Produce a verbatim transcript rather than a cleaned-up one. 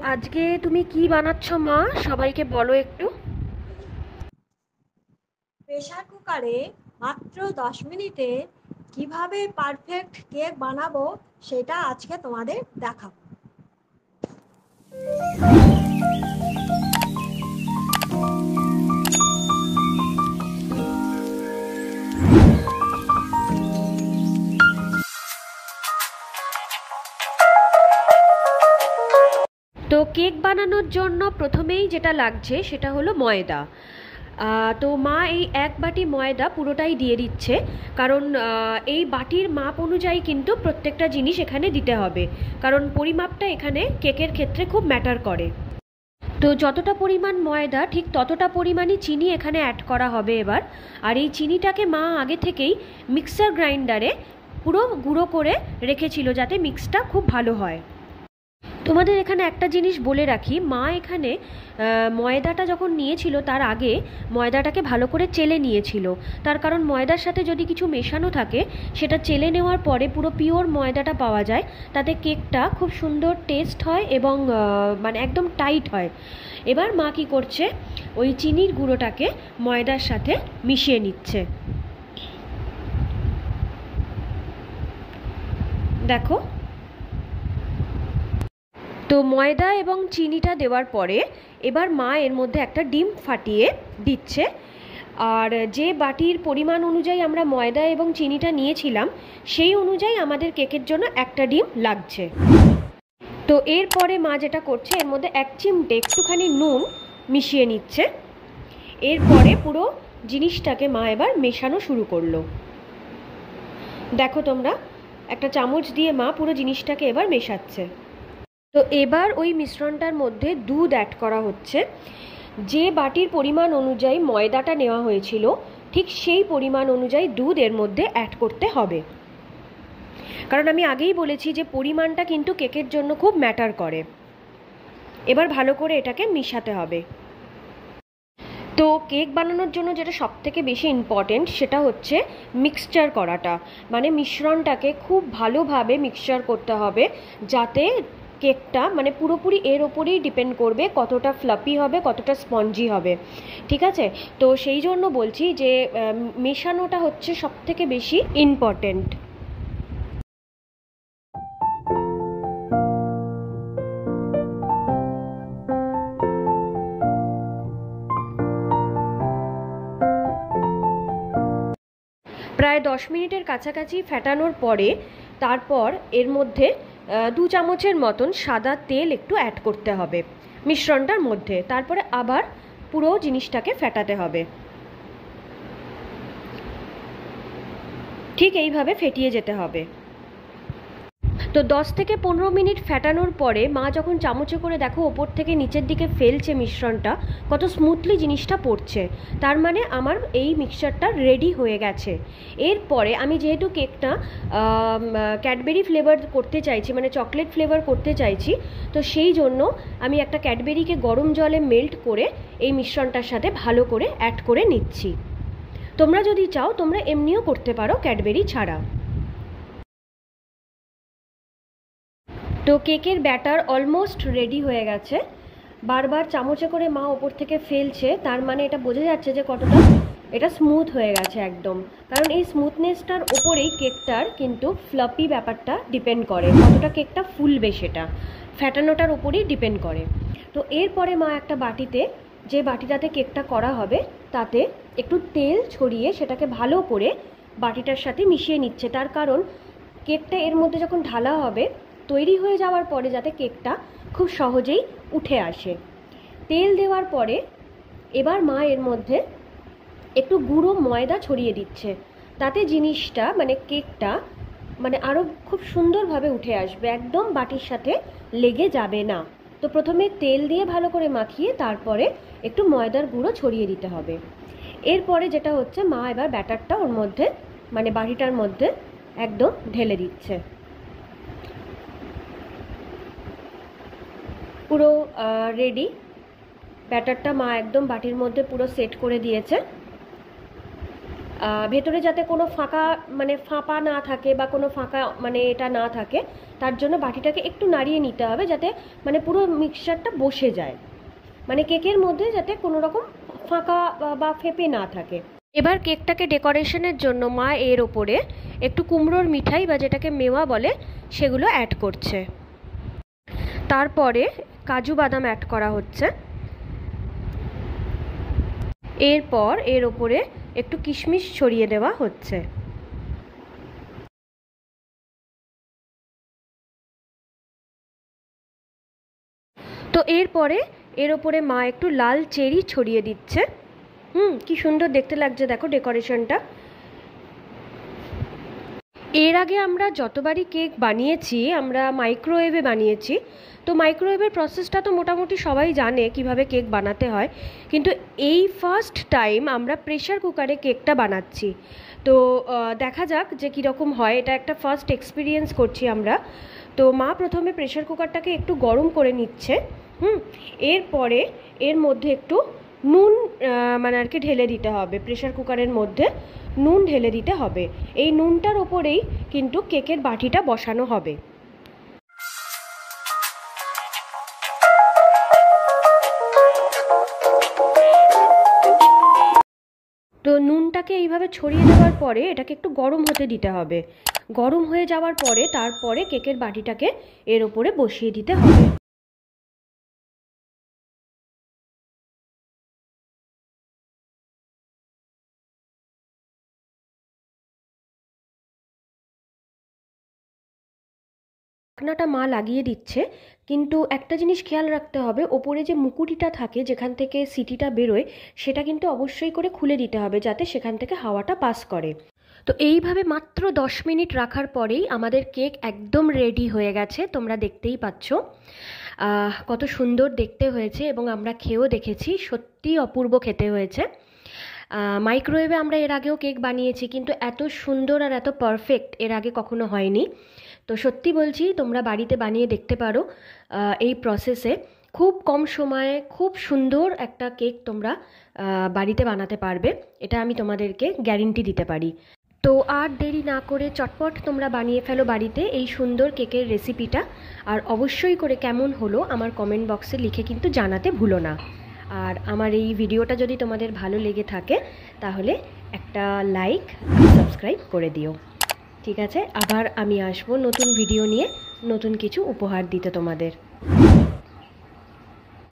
আজকে তুমি কি বানাচ্ছ মা? সবাইকে বলো একটু। প্রেসার কুকারে মাত্র দশ মিনিটে কিভাবে পারফেক্ট কেক বানাবো সেটা আজকে তোমাদের দেখাবো। তো কেক বানানোর জন্য প্রথমেই যেটা লাগছে সেটা হলো ময়দা। আহ, তো মা এই এক বাটি ময়দা পুরোটাই দিয়ে দিচ্ছে, কারণ আহ, এই বাটির মাপ অনুযায়ী কিন্তু প্রত্যেকটা জিনিস এখানে দিতে হবে, কারণ পরিমাপটা এখানে কেকের ক্ষেত্রে খুব ম্যাটার করে। তো যতটা পরিমাণ ময়দা ঠিক ততটা পরিমাণই চিনি এখানে অ্যাড করা হবে এবার। আর এই চিনিটাকে মা আগে থেকেই মিক্সার গ্রাইন্ডারে পুরো গুঁড়ো করে রেখেছিল, যাতে মিক্সটা খুব ভালো হয়। তোমাদের এখানে একটা জিনিস বলে রাখি, মা এখানে ময়দাটা যখন নিয়েছিল তার আগে ময়দাটাকে ভালো করে চেলে নিয়েছিল। তার কারণ ময়দার সাথে যদি কিছু মেশানো থাকে সেটা চেলে নেওয়ার পরে পুরো পিওর ময়দাটা পাওয়া যায়, তাতে কেকটা খুব সুন্দর টেস্ট হয় এবং মানে একদম টাইট হয়। এবার মা কি করছে, ওই চিনির গুঁড়োটাকে ময়দার সাথে মিশিয়ে নিচ্ছে। দেখো, তো ময়দা এবং চিনিটা দেওয়ার পরে এবার মা এর মধ্যে একটা ডিম ফাটিয়ে দিচ্ছে। আর যে বাটির পরিমাণ অনুযায়ী আমরা ময়দা এবং চিনিটা নিয়েছিলাম সেই অনুযায়ী আমাদের কেকের জন্য একটা ডিম লাগছে। তো এরপরে মা যেটা করছে, এর মধ্যে এক চিমটে একটুখানি নুন মিশিয়ে নিচ্ছে। এরপরে পুরো জিনিসটাকে মা এবার মেশানো শুরু করলো। দেখো তোমরা, একটা চামচ দিয়ে মা পুরো জিনিসটাকে এবার মেশাচ্ছে। তো এবার ওই মিশ্রণটার মধ্যে দুধ অ্যাড করা হচ্ছে। যে বাটির পরিমাণ অনুযায়ী ময়দাটা নেওয়া হয়েছিল ঠিক সেই পরিমাণ অনুযায়ী দুধ এর মধ্যে অ্যাড করতে হবে, কারণ আমি আগেই বলেছি যে পরিমাণটা কিন্তু কেকের জন্য খুব ম্যাটার করে। এবার ভালো করে এটাকে মিশাতে হবে। তো কেক বানানোর জন্য যেটা সবথেকে বেশি ইম্পর্টেন্ট সেটা হচ্ছে মিক্সচার করাটা, মানে মিশ্রণটাকে খুব ভালোভাবে মিক্সচার করতে হবে, যাতে কেকটা মানে পুরোপুরি এর ওপরেই ডিপেন্ড করবে কতটা ফ্লাফি হবে, কতটা স্পঞ্জি হবে। ঠিক আছে, তো সেই জন্য বলছি যে মেশানোটা হচ্ছে সবথেকে বেশি ইম্পর্টেন্ট। প্রায় দশ মিনিটের কাছাকাছি ফেটানোর পরে তারপর এর মধ্যে দু চামচের মতন সাদা তেল একটু অ্যাড করতে হবে মিশ্রণটার মধ্যে। তারপরে আবার পুরো জিনিসটাকে ফেটাতে হবে, ঠিক এইভাবে ফেটিয়ে যেতে হবে। তো দশ থেকে পনেরো মিনিট ফেটানোর পরে মা যখন চামচে করে দেখো ওপর থেকে নিচের দিকে ফেলছে মিশ্রণটা, কত স্মুথলি জিনিসটা পড়ছে, তার মানে আমার এই মিক্সচারটা রেডি হয়ে গেছে। এরপরে আমি যেহেতু কেকটা ক্যাডবেরি ফ্লেভার করতে চাইছি, মানে চকলেট ফ্লেভার করতে চাইছি, তো সেই জন্য আমি একটা ক্যাডবেরিকে গরম জলে মেল্ট করে এই মিশ্রণটার সাথে ভালো করে অ্যাড করে নিচ্ছি। তোমরা যদি চাও তোমরা এমনিও করতে পারো ক্যাডবেরি ছাড়া। তো কেকের ব্যাটার অলমোস্ট রেডি হয়ে গেছে। বারবার চামচে করে মা ওপর থেকে ফেলছে, তার মানে এটা বোঝা যাচ্ছে যে কতটা এটা স্মুথ হয়ে গেছে একদম, কারণ এই স্মুথনেসটার ওপরেই কেকটার কিন্তু ফ্লাফি ব্যাপারটা ডিপেন্ড করে, কতটা কেকটা ফুলবে সেটা ফ্যাটানোটার ওপরেই ডিপেন্ড করে। তো এরপরে মা একটা বাটিতে, যে বাটিটাতে কেকটা করা হবে তাতে একটু তেল ছড়িয়ে সেটাকে ভালো করে বাটিটার সাথে মিশিয়ে নিচ্ছে। তার কারণ কেকটা এর মধ্যে যখন ঢালা হবে তৈরি হয়ে যাওয়ার পরে যাতে কেকটা খুব সহজেই উঠে আসে। তেল দেওয়ার পরে এবার মা এর মধ্যে একটু গুঁড়ো ময়দা ছড়িয়ে দিচ্ছে, তাতে জিনিসটা মানে কেকটা মানে আরও খুব সুন্দরভাবে উঠে আসবে, একদম বাটির সাথে লেগে যাবে না। তো প্রথমে তেল দিয়ে ভালো করে মাখিয়ে তারপরে একটু ময়দার গুঁড়ো ছড়িয়ে দিতে হবে। এরপরে যেটা হচ্ছে, মা এবার ব্যাটারটা ওর মধ্যে মানে বাটিটার মধ্যে একদম ঢেলে দিচ্ছে। পুরো রেডি ব্যাটারটা মা একদম বাটির মধ্যে পুরো সেট করে দিয়েছে। ভেতরে যাতে কোনো ফাঁকা মানে ফাঁপা না থাকে বা কোনো ফাঁকা মানে এটা না থাকে, তার জন্য বাটিটাকে একটু নাড়িয়ে নিতে হবে যাতে মানে পুরো মিক্সচারটা বসে যায়, মানে কেকের মধ্যে যাতে কোনো রকম ফাঁকা বা ফেপে না থাকে। এবার কেকটাকে ডেকোরেশনের জন্য মা এর ওপরে একটু কুমড়োর মিঠাই বা যেটাকে মেওয়া বলে সেগুলো অ্যাড করছে। তারপরে কাজু বাদাম অ্যাড করা হচ্ছে। এরপর এর ওপরে একটু কিশমিশ ছড়িয়ে দেওয়া হচ্ছে। তো এরপরে এর ওপরে মা একটু লাল চেরি ছড়িয়ে দিচ্ছে। হুম কি সুন্দর দেখতে লাগছে দেখো ডেকোরেশনটা। এর আগে আমরা যতবারই কেক বানিয়েছি আমরা মাইক্রোওয়েভে বানিয়েছি, তো মাইক্রোওয়েভের প্রসেসটা তো মোটামুটি সবাই জানে কিভাবে কেক বানাতে হয়, কিন্তু এই ফার্স্ট টাইম আমরা প্রেশার কুকারে কেকটা বানাচ্ছি। তো দেখা যাক যে কীরকম হয়, এটা একটা ফার্স্ট এক্সপিরিয়েন্স করছি আমরা। তো মা প্রথমে প্রেশার কুকারটাকে একটু গরম করে নিচ্ছে। হুম এরপরে এর মধ্যে একটু নুন মানে আর কি ঢেলে দিতে হবে, প্রেশার কুকারের মধ্যে নুন ঢেলে দিতে হবে। এই নুনটার ওপরেই কিন্তু কেকের বাটিটা বসানো হবে। তো নুনটাকে এইভাবে ছড়িয়ে দেওয়ার পরে এটাকে একটু গরম হতে দিতে হবে। গরম হয়ে যাওয়ার পরে তারপরে কেকের বাটিটাকে এর ওপরে বসিয়ে দিতে হবে। ঢাকনাটা মা লাগিয়ে দিচ্ছে, কিন্তু একটা জিনিস খেয়াল রাখতে হবে, ওপরে যে মুকুটিটা থাকে যেখান থেকে সিটিটা বেরোয় সেটা কিন্তু অবশ্যই করে খুলে দিতে হবে যাতে সেখান থেকে হাওয়াটা পাস করে। তো এইভাবে মাত্র দশ মিনিট রাখার পরেই আমাদের কেক একদম রেডি হয়ে গেছে, তোমরা দেখতেই পাচ্ছ কত সুন্দর দেখতে হয়েছে এবং আমরা খেয়েও দেখেছি, সত্যি অপূর্ব খেতে হয়েছে। মাইক্রোওয়েভে আমরা এর আগেও কেক বানিয়েছি কিন্তু এত সুন্দর আর এত পারফেক্ট এর আগে কখনো হয়নি। তো সত্যি বলছি তোমরা বাড়িতে বানিয়ে দেখতে পারো এই প্রসেসে, খুব কম সময়ে খুব সুন্দর একটা কেক তোমরা বাড়িতে বানাতে পারবে, এটা আমি তোমাদেরকে গ্যারেন্টি দিতে পারি। তো আর দেরি না করে চটপট তোমরা বানিয়ে ফেলো বাড়িতে এই সুন্দর কেকের রেসিপিটা, আর অবশ্যই করে কেমন হলো আমার কমেন্ট বক্সে লিখে কিন্তু জানাতে ভুলো না। আর আমার এই ভিডিওটা যদি তোমাদের ভালো লেগে থাকে তাহলে একটা লাইক সাবস্ক্রাইব করে দিও। ঠিক আছে, আবার আমি আসবো নতুন ভিডিও নিয়ে, নতুন কিছু উপহার দিতে তোমাদের।